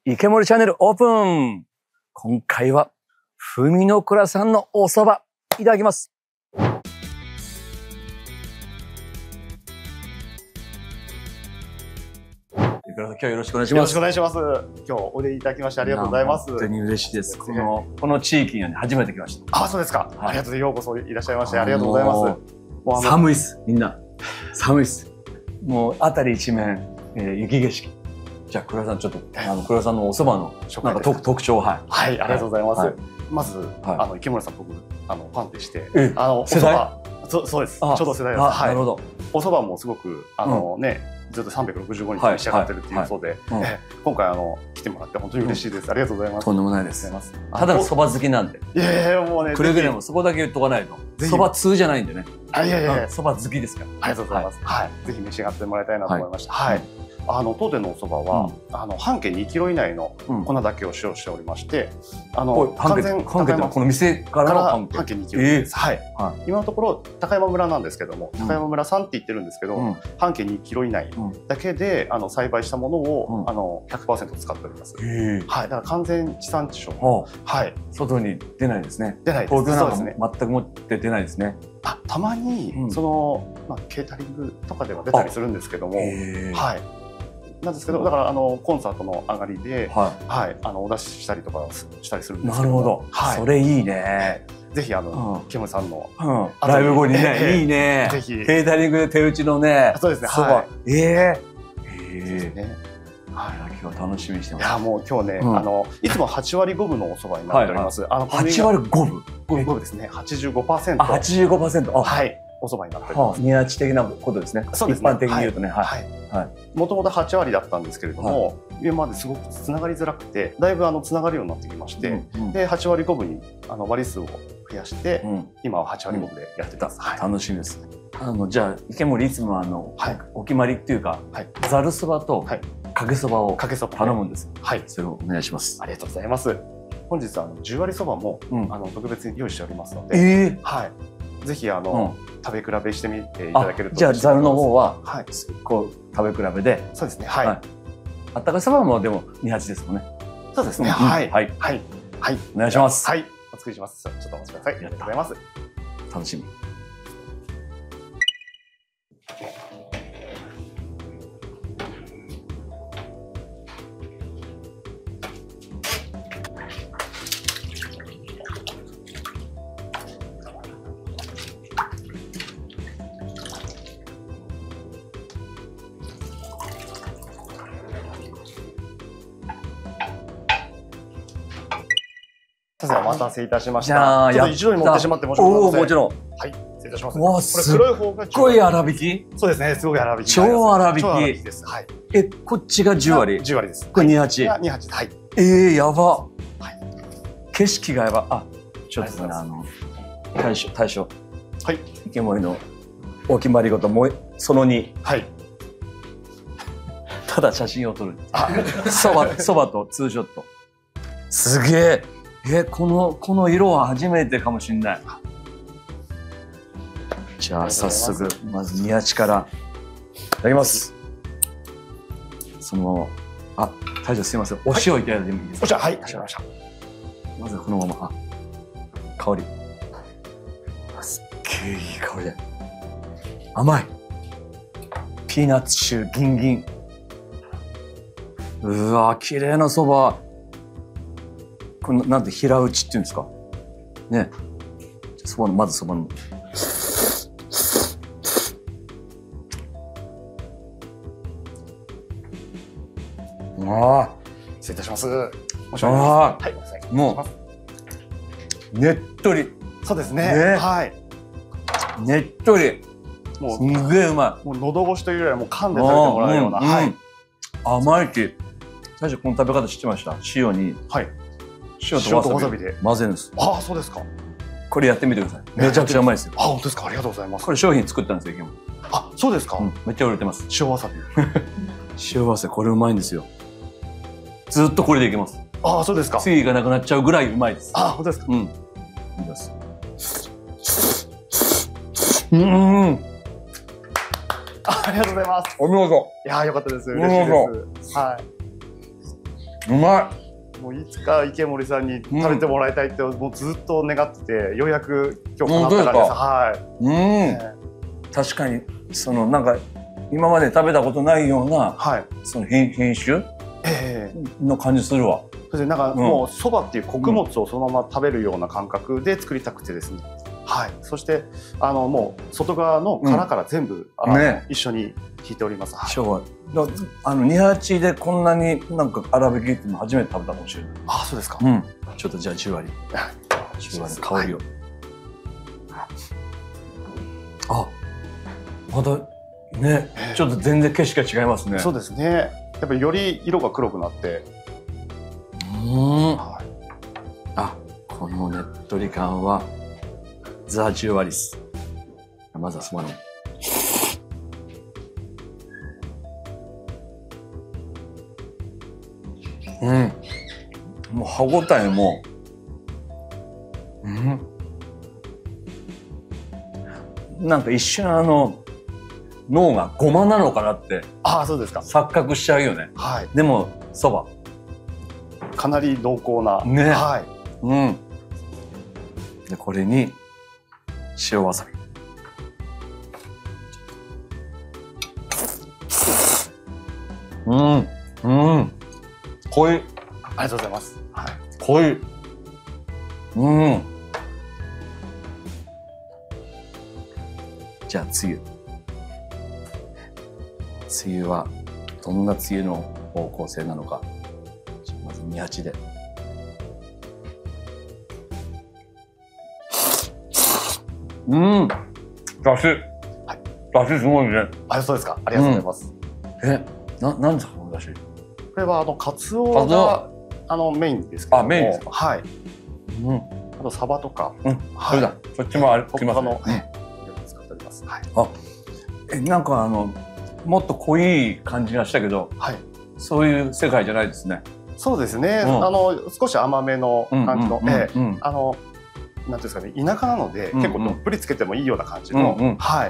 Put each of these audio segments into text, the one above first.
池森チャンネルオープン。今回は文の倉さんのお蕎麦いただきます。倉さん、今日よろしくお願いします。 よろしくお願いします。今日お出いただきましてありがとうございます。 本当に嬉しいです。この地域にはね、初めて来ました。 あ、そうですか。ありがとうございます。ようこそいらっしゃいましてありがとうございます。 もう寒いっす。みんな寒いっす。もう辺り一面、雪景色。じゃあ倉さん、ちょっと倉さんのお蕎麦のなんか特徴を。はい、 ありがとうございます。まず池森さん、僕ファンでして、お蕎麦、そうです。ちょうど世代です。なるほど。お蕎麦もすごくずっと365日召し上がってるっていうそうで、今回来てもらって本当に嬉しいです。ありがとうございます。 とんでもないです。ただの蕎麦好きなんで。 いやいや、もうね。 くれぐれもそこだけ言っとかないと。蕎麦通じゃないんでね。 いやいや、 蕎麦好きですから。 ありがとうございます。はい。ぜひ召し上がってもらいたいなと思いました。はい。当店のお蕎麦は半径2キロ以内の粉だけを使用しておりまして、 半径この店から半径2キロです。はい。今のところ高山村なんですけども、高山村さんって言ってるんですけど、半径2キロ以内だけで栽培したものを100% 使っております。はい。だから完全地産地消。はい。 外に出ないですね。 出ないです。 東京なんか全く持って出ないですね。 たまにケータリングとかでは出たりするんですけども、はい。なんですけど、だからコンサートの上がりで、お出ししたりとかしたりするんですけど。 なるほど。それいいね。 ぜひ池森さんのライブ後にね、いいね。 ぜひケータリングで手打ちのね、 そうですね。 そば。 はい。 今日は楽しみにしてます。 いや、もう今日ね、いつも8割5分のお蕎麦になっております。 8割5分 ？5分ですね。85%。 85%。 はい。お蕎麦になっております。 宮地的なことですね。 そうですね。 一般的に言うとね。はい。 もともと8割だったんですけれども、今まですごくつながりづらくて、だいぶつながるようになってきまして、で8割5分に割数を増やして、今は8割5分でやってます。 楽しみです。じゃあ池森いつもお決まりっていうか、ざるそばとかけそばを頼むんです。はい。それをお願いします。 ありがとうございます。本日10割そばも特別に用意しておりますので、はい。ぜひ食べ比べしてみていただけると。 じゃあざるの方はこう食べ比べで。 そうですね。はい。 あったかそばもでも28ですもんね。 そうですね。はいはいはい。 お願いします。 はい。お作りします。ちょっとお待ちください。ありがとうございます。 楽しみ。 お待たせいたしました。ちょっと一度に持ってしまって申し訳ございません。 もちろん。 はい、失礼いたします。 わあ、すっごい粗挽き。 そうですね、すごい粗挽き。 超粗挽き。 超粗挽きです。はい。 こっちが10割。 10割です。 これ28。 28。はい。 やば。はい。景色がやば。ちょっとね、大将。はい。池森のお決まり事もその2。はい。ただ写真を撮る。そばとツーショット。すげえ。この色は初めてかもしれない。じゃあ早速まず宮地からいただきます。大将すいません、お塩いただいてもいいですか？ お塩、はい、かしこまりました。 まずこのまま香り。すっげえいい香りで甘い。ピーナッツ臭ギンギン。うわ綺麗なそば。このなんて平打ちっていうんですかね。まずそばの。 失礼いたします。申し訳ないです。はい、 もうねっとり。 そうですね。はい。 ねっとり。もうすげえうまい。 もう喉越しというよりはもう噛んで食べてもらうような。はい。 甘いし。最初この食べ方知ってました？塩に。はい。塩とわさびで混ぜるんです。 ああ、そうですか。 これやってみてください。めちゃくちゃうまいですよ。 あ、本当ですか。ありがとうございます。 これ商品作ったんですよ、 あ、そうですか。 めっちゃ売れてます。 塩わさび。 塩わさび、これうまいんですよ。ずっとこれでいけます。 ああ、そうですか。 次がなくなっちゃうぐらいうまいです。 ああ、本当ですか。いきます。 ありがとうございます。 お見事。 いや、よかったです。嬉しいです。はい。 うまい。もういつか池森さんに食べてもらいたいって、もうずっと願ってて、ようやく今日叶ったからです。 はい。確かにそのなんか今まで食べたことないような、その品種の感じするわ。 それでなんかもうそばっていう穀物をそのまま食べるような感覚で作りたくてですね。はい。そしてもう外側の殻から全部一緒に引いております。 はい。二八でこんなになんか粗挽きって初めて食べたかもしれない。 あ、そうですか。 ちょっとじゃあ10割香りを。あ、またね、ちょっと全然景色が違いますね。 そうですね。やっぱりより色が黒くなって。 あ、このねっとり感はザ・10割です。まずはそばの。もう歯ごたえも。なんか一瞬脳がごまなのかなって。 あ、そうですか。 錯覚しちゃうよね。 はい。 でもそば。 かなり濃厚な。 ね。はい。でこれに塩わさび。濃い。 ありがとうございます。はい。 濃い。じゃあつゆ。つゆはどんなつゆの方向性なのか。まず28で。だし。はい。だしすごいね。 あ、そうですか。ありがとうございます。 なんですかこのだし。 これはカツオがメインですけども。あ、メインですか。はい。あとサバとか。 それだ。そっちもある。 他の使っております。はい。 あ、なんかもっと濃い感じがしたけど、そういう世界じゃないですね。 そうですね。少し甘めの感じの、なんていうんですかね、田舎なので結構どっぷりつけてもいいような感じの、はい。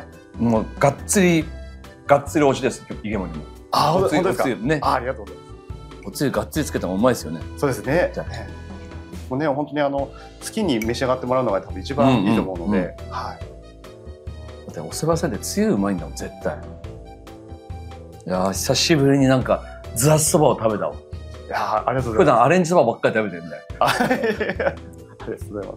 もうがっつり推しです。池森も。 あ、本当ですか。 ね。 ありがとうございます。 おつゆがっつりつけた方がうまいですよね。 そうですね。じゃあもうね、本当に好きに召し上がってもらうのが多分一番いいと思うので、はい。 だっておそばせんでつゆうまいんだもん絶対。いや久しぶりになんかずらしそばを食べたわ。 いや、ありがとうございます。 普段アレンジそばばっかり食べてるんだよ。 ありがとうございます。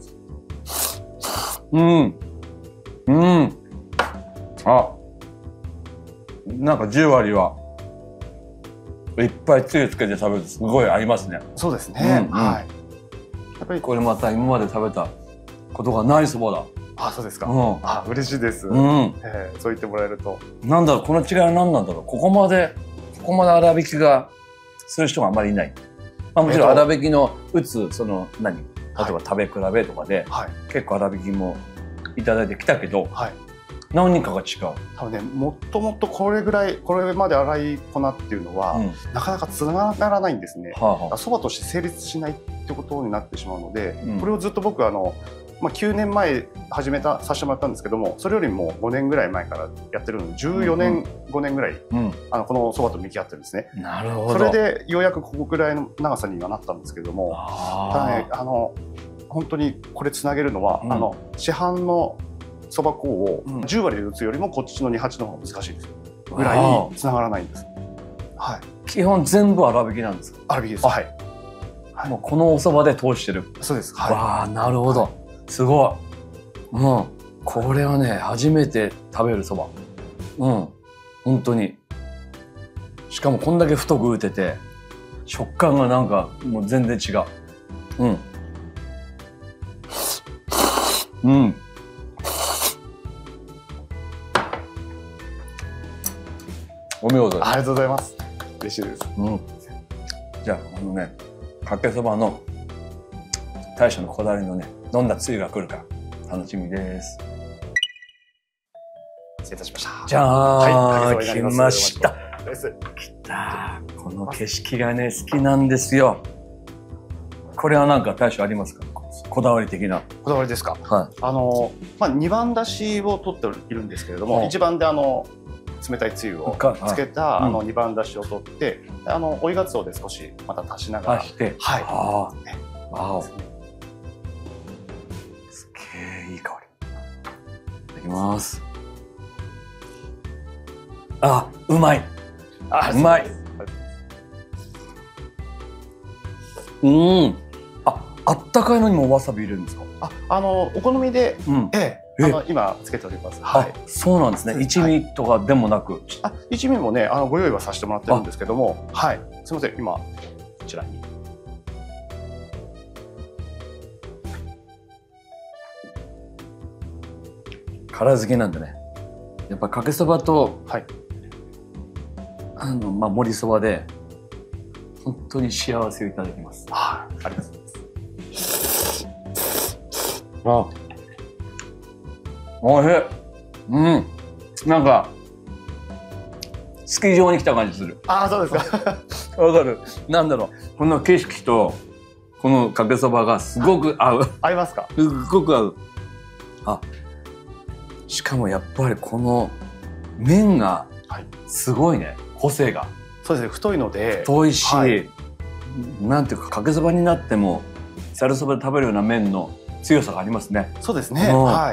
あ、なんか10割はいっぱいつゆつけて食べるとすごい合いますね。 そうですね。はい。 やっぱりこれまた今まで食べたことがないそばだ。 あ、そうですか。あ、嬉しいです。そう言ってもらえると。 なんだろう、この違いは何なんだろう。ここまで粗挽きがする人があんまりいない。まあもちろん粗挽きの例えば食べ比べとかで結構粗挽きもいただいてきたけど、何かが違う。 多分ね、もっとこれまで粗い粉っていうのはなかなかつながらないんですね。そばとして成立しないってことになってしまうので、これをずっと僕9年前させてもらったんですけども、それよりも5年ぐらい前からやってるので14年、5年ぐらいこのそばと向き合ってるんですね。 なるほど。 それでようやくここくらいの長さにはなったんですけども、ただね、本当にこれつなげるのは市販のそば粉を10割で打つよりもこっちの28の方が難しいですぐらいつながらないんです。はい。 基本全部粗挽きなんですか？ 粗挽きです。はい。 もうこのおそばで通してる。 そうです。 わあ、なるほど。すごい。これはね、初めて食べるそば。本当に。しかもこんだけ太く打てて、食感がなんかもう全然違う。お見事です。 ありがとうございます。嬉しいです。 じゃあかけそばの大将のこだわりのね、どんなつゆが来るか楽しみです。 失礼いたしました。 じゃあ、来ました。来た。この景色がね、好きなんですよ。これはなんか大将ありますか？こだわり的な。 こだわりですか？はい。2番だしを取っているんですけれども、1番で冷たいつゆをつけた2番だしを取って追いがつおで少しまた足しながら。 して。はい。ああ。わお。すげえいい香り。いただきます。あ、うまい。うまい。あったかいのにもわさび入れるんですか。 お好みで、今つけております。 はい。そうなんですね。一味とかでもなく。 一味もね、ご用意はさせてもらってるんですけども、はい。すみません、今こちらに。 辛好きなんでね。やっぱかけそばと、はい。盛りそばで。本当に幸せをいただきます。 ありがとうございます。 おいしい。なんかスキー場に来た感じする。 そうですか。 わかる。なんだろう。この景色とこのかけそばがすごく合う。 合いますか。 すごく合う。しかもやっぱりこの麺がすごいね。個性が。 そうですね。太いので。 太いし、なんていうかかけそばになってもざるそばで食べるような麺の強さがありますね。 そうですね。はい。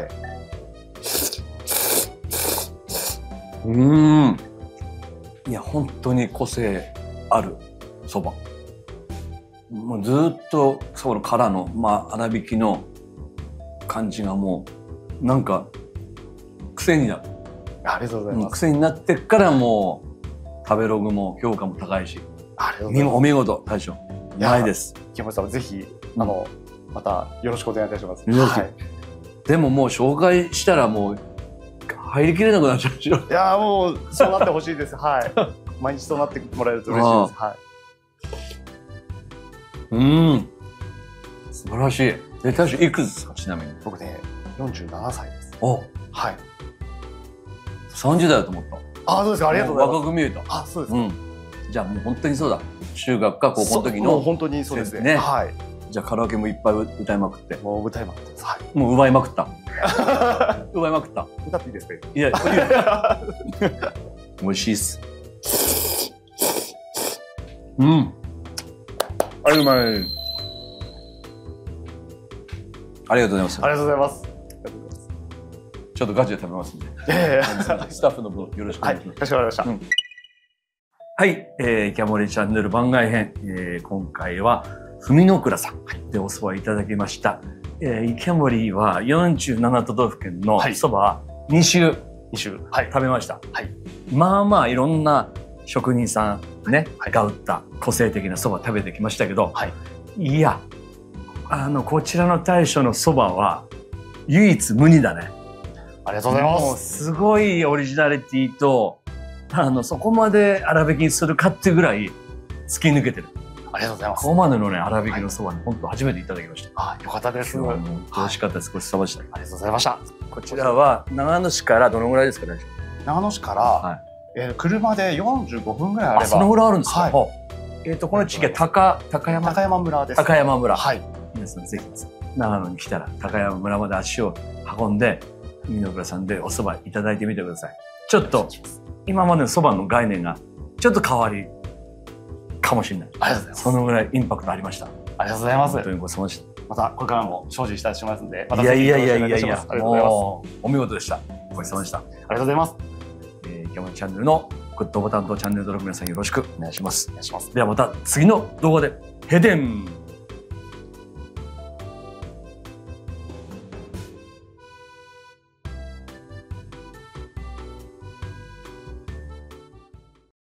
いや本当に個性あるそば。もうずっとそばの殻の粗挽きの感じがもうなんか癖になる。 ありがとうございます。 癖になってからもう食べログも評価も高いし。お見事大将。ないです。 池森さんぜひまたよろしくお願いいたします。 でももう紹介したらもう入りきれなくなっちゃうでしょ。 いやもうそうなってほしいです。はい。毎日そうなってもらえると嬉しいです。はい。 素晴らしい。大将いくつですかちなみに。 僕ね47歳です。はい。 30代だと思った。 そうですか。ありがとうございます。 若く見えた。 そうですか。 じゃあもう本当にそうだ。中学か高校の時の。 もう本当にそうですね。はい。 じゃあカラオケもいっぱい歌いまくって。 もう歌いまくってます。はい。 もう奪いまくった。奪いまくった。 歌っていいですか。 いや、美味しいっす。うまい。ありがとうございます。 ありがとうございます。 ちょっとガチで食べますんで。スタッフの分よろしくお願いします。 かしこまりました。 はい、池森チャンネル番外編、今回は文野倉さんでお蕎麦いただきました。池森は47都道府県の蕎麦2週食べました。いろんな職人さんね、が打った個性的な蕎麦食べてきましたけど、いやこちらの大将の蕎麦は唯一無二だね。 ありがとうございます。 もうすごいオリジナリティとそこまで粗挽きにするかっていうぐらい突き抜けてる。 ありがとうございます。 ここまでのね粗挽きのそばに本当初めていただきました。 よかったです。 美味しかったです。ごちそうさまでした。 ありがとうございました。 こちらは長野市からどのぐらいですかね。 長野市から車で45分ぐらいあれば。 そのぐらいあるんですか。この地域は高山村です。 高山村。皆さんぜひ長野に来たら高山村まで足を運んで文野倉さんでお蕎麦いただいてみてください。ちょっと今までの蕎麦の概念がちょっと変わりかもしれない。 ありがとうございます。 そのぐらいインパクトありました。 ありがとうございます。 本当にごちそうさまでした。 またこれからも精進したいとしますので、 いやいやいやいやいや、もうお見事でした。ごちそうさまでした。ありがとうございます。 池森チャンネルのグッドボタンとチャンネル登録皆さんよろしくお願いします。ではまた次の動画でヘデン。